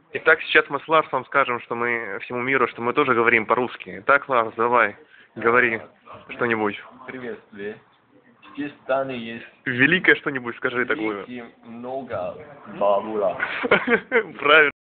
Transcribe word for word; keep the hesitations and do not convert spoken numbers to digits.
Итак, сейчас мы с Ларсом скажем, что мы всему миру, что мы тоже говорим по-русски. Итак, Ларс, давай, говори что-нибудь. Приветствие. Здесь в Тане есть... Великое что-нибудь скажи такое. много бабула. Правильно.